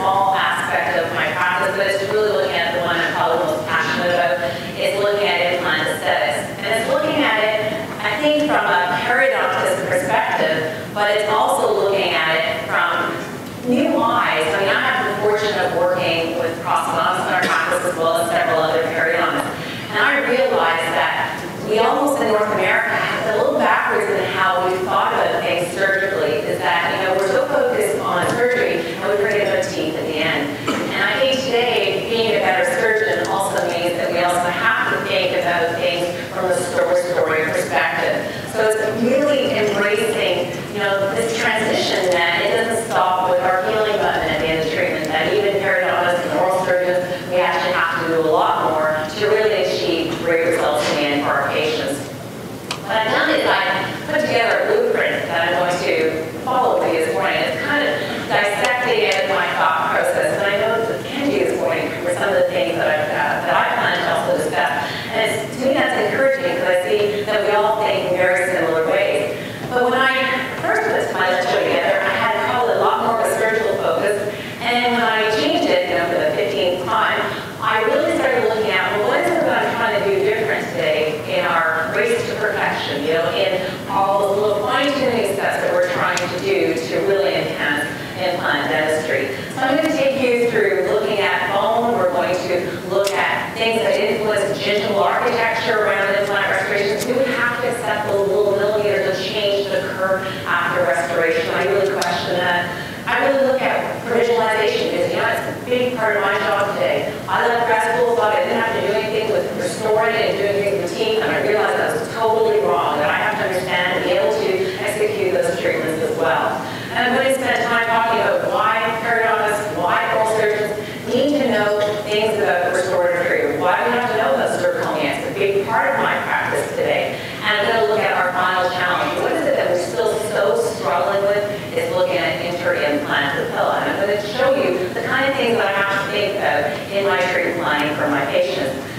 small aspect of my practice, but it's really looking at the one I'm probably most passionate about. It's looking at implant aesthetics. And it's looking at it, I think, from a periodontist perspective, but it's also looking at it from new eyes. I mean, I have the fortune of working with prosthodontists in our practice as well as several other periodontists. And I realized that we almost in North America have a little backwards in how we thought about things surgically, is that, you know, we're so focused on surgery and we forget about teeth at the end. And I think today, being a better surgeon also means that we also have to think about things from the story perspective. So it's really embracing, you know, this transition that it doesn't stop with our healing button at the end of treatment, that even periodontists and oral surgeons, we actually have to do a lot more to really achieve great results in the end for our patients. What I've done is I put together a blueprint that I'm going to follow with you this morning. It's kind of dissecting it, my thought process, and I know that Kenji this morning for some of the things that I plan to also discuss. And to me that's encouraging because I see that we all think in very similar ways. But when I first put my lecture together, I had probably a lot more of a surgical focus, and when I changed it, you know, for the 15th time, I really started looking at, well, what is it that I'm trying to do different today in our race to perfection, you know, in all the little fine-tuning steps that we're trying to do to really enhance implant dentistry. So I'm going to take you through looking at bone. We're going to look at things that influence gingival architecture around implant restorations. Do we have to accept the little millimeters of change that occur after restoration? I really question that. I really look at provisionalization because, you know, it's a big part of my job today. I left grad school, thought I didn't have to do anything with restoring and doing things with teeth, and I realized that was totally wrong, that I have to understand and be able to execute those treatments as well. And I'm going to spend time talking about why periodontists, why oral surgeons need to know things about restorative treatment, why we have to know about zirconia. It's a big part of my practice today. And I'm going to look at our final challenge. What is it that we're still so struggling with? Is looking at inter-implant papilla. And I'm going to show you the kind of things that I have to think about in my treatment planning for my patients.